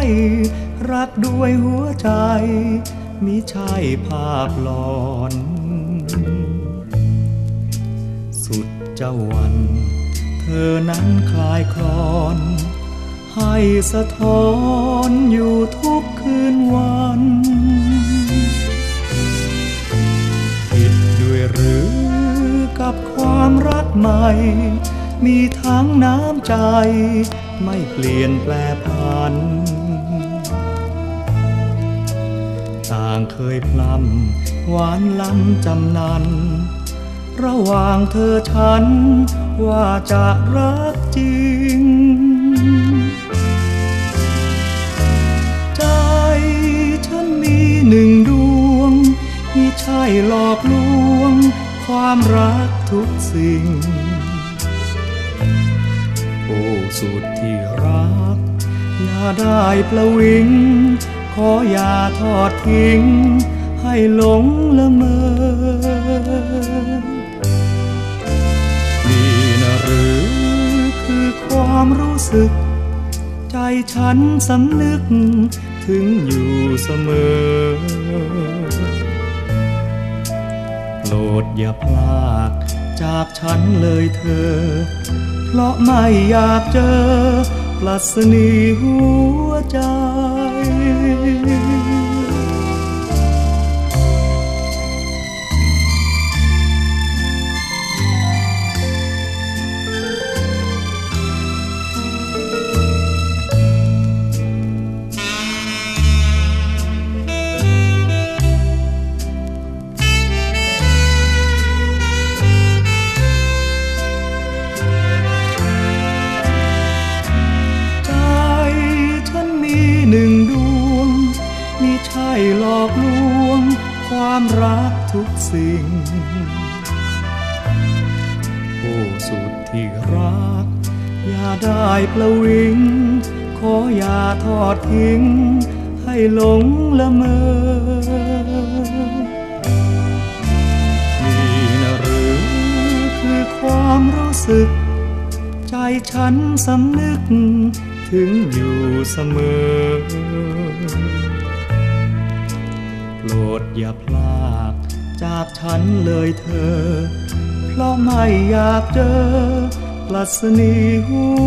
รักด้วยหัวใจมิใช่ภาพหลอนสุดจะวันเธอนั้นคลายคลอนให้สะท้อนอยู่ทุกคืนวันผิดด้วยหรือกับความรักใหม่มีทั้งน้ำใจไม่เปลี่ยนแปลผันต่างเคยพร่ำหวานล้ำจำนันระหว่างเธอฉันว่าจะรักจริงใจฉันมีหนึ่งดวงมิใช่หลอกลวงความรักทุกสิ่งโอ้สุดที่รักอย่าได้ประวิงขออย่าทอดทิ้งให้หลงละเมอนี่นะหรือคือความรู้สึกใจฉันสำนึกถึงอยู่เสมอโปรดอย่าพลากจากฉันเลยเธอเพราะไม่อยากเจอปรัชนีหัวใจใช่หลอกลวงความรักทุกสิ่งโอ้สุดที่รักอย่าได้ประวิงขออย่าทอดทิ้งให้หลงละเมอนี่นะหรือคือความรู้สึกใจฉันสำนึกถึงอยู่เสมอโปรดอย่าพลากจากฉันเลยเธอเพราะไม่อยากเจอปรัชนีหั